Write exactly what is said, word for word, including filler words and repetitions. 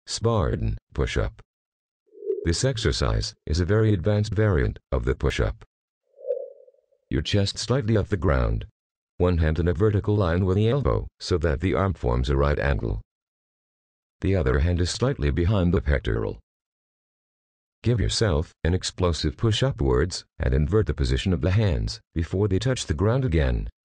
Spartan push-up. This exercise is a very advanced variant of the push-up. Your chest slightly off the ground. One hand in a vertical line with the elbow so that the arm forms a right angle. The other hand is slightly behind the pectoral. Give yourself an explosive push upwards and invert the position of the hands before they touch the ground again.